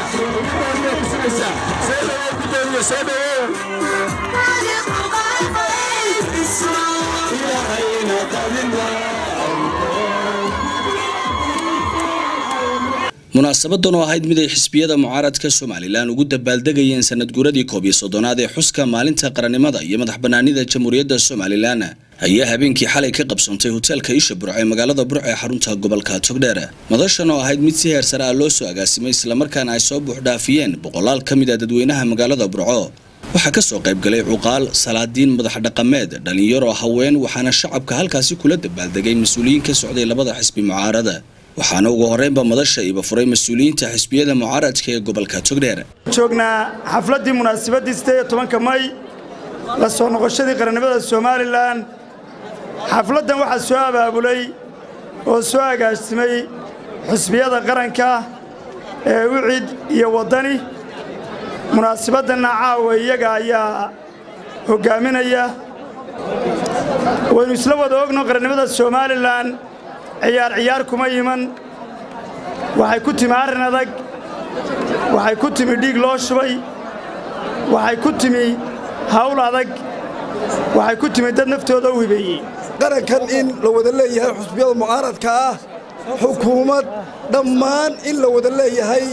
munaasabadan oo ahayd mid ay xisbiyada mucaaradka Soomaaliland ugu dabaaldegayeen sanad guuradii 11 ee xuska maalinta qarannimada iyo madaxbannaanida Jamhuuriyadda Soomaaliland ayaa habeenkii xalay ka qabsantay hotelka Isha Burco ee magaalada Burco ee xarunta gobolka Togdheer. Madashan oo ahayd mid si heer sare ah loo soo agaasimay isla markaana ay soo buuxdhaafiyeen boqolaal ka mid ah dadweynaha magaalada Burco. waxa ka soo qayb galay cuqaal, salaadiin, madax dhaqameed, dhalinyaro, haween, waxaana shacabka halkaasi kula dabaaldegay mas'uuliyiin ka socday labada xisbi mucaarada. waxaana ugu horeynba madasha iba furay mas'uuliyiinta xisbiyada mucaaradka ee gobolka Togdheer. joognaa xafladii munaasabadii 18 May la soo noqoshadii qarannimada Soomaaliland. xafladan waxa soo abaabulay oo soo agaasimay xisbiyada qaranka ee wicid iyo wadani. munaasabadan caawa iyaga ayaa hogaaminaya. waynu isla wada ogno qarannimada Soomaaliland ciyaar kuma yiman. waxay ku timi arrin adag, waxay ku timi dhiig loo shubay, waxay ku timi hawl adag, waxay ku timi dad naftooda u hibeeyey. qarankan in la wada leeyahay xisbiyada mucaaradka ah, xukuumad dhammaan in la wada leeyahay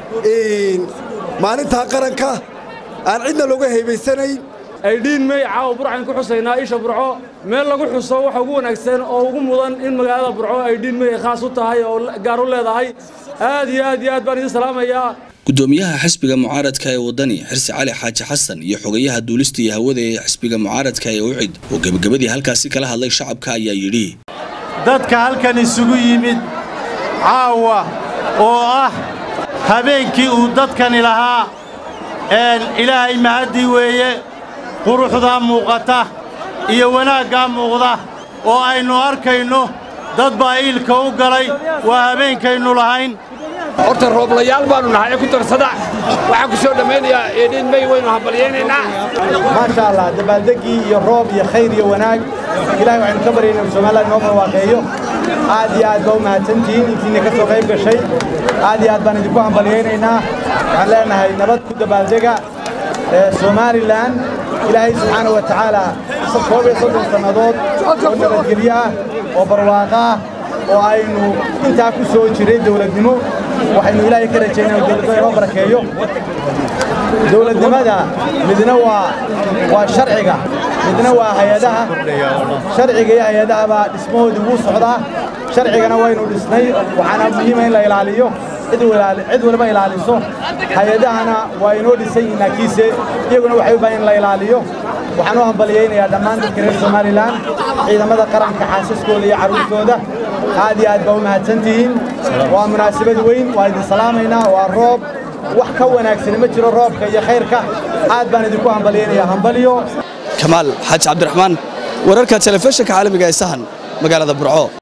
maalinta qaranka aan cidna looga heebaysanayn. aydhiin may caaw burcan ku xusaynaa Isha Burco meel lagu xuso waxa ugu wanaagsan oo ugu mudan in magaalada Burco aydhiin may khaas u tahay oo gaar u leedahay. aad iyo aad baan idin salaamayaa. gudoomiyaha xisbiga mucaaradka ee wadani Xirsi Cali Xaaji Xasan iyo xogayaha duulista iyo hawada ee xisbiga mucaaradka ee Ucid oo gabagabadii halkaasi kala hadlay shacabka ayaa yiri dadka halkan isugu yimid caawa oo ah habeenkii uu dadkan ilahaa ilaahay mahadi weeye. quruxda muuqata iyo wanaagga muuqda oo aynu arkayno dad baa ilka u galay waa habeenkaynu lahayn. horta rooblayaal baanu nahay ku tarsada waxa ku soo dhameynaya eedin may waynu hambalyeynayna ma sha Allah dabaaldegii iyo roob iyo khayr iyo wanaag ilaahay waxaan ka baryaynaa Soomaaliland noo barwaaqeeyo. aad iyo aad baa mahadsantihiin intiina ka soo qayb gashay. aad iyo aad baan idinku hambalyeynayna. waxaan leenahay nabad ku dabaaldega Soomaaliland. ilaahay subxaanahu wa ta'aala sababta sanadood oo nabadgelyo oo barwaaqo oo aynu intaa ku soo jiray dawladnimo waxaynu ilaahay ka rajaynaa dawladda inoo barakeeyo. dawladnimada midna waa sharciga, midna waa hay'adaha. sharciga iyo hay'adaha baa dhismahooda ugu socdaa. sharcigana waynu dhisnay, waxaana muhiim in la ilaaliyo cid walba ilaaliso. hay'adahana waa inoo dhisan inaakiise iyaguna waxay u baahan in la ilaaliyo. waxaan u hambaliyeynayaa dhammaan dadka reer Soomaaliland, ciidamada qaranka, xaasaskooda iyo carruurtooda. aad iyo aad baa u mahadsantihiin. waa munaasabad weyn, waa idin salaamaynaa. waa roob wax ka wanaagsan ma jiro roobka iyo khayrka. aad baan idinku hambaliyeynayaa. hambaliyo Kamaal Xaaji Cabdiraxmaan, wararka telefishinka caalamiga ee Sahan, magaalada Burco.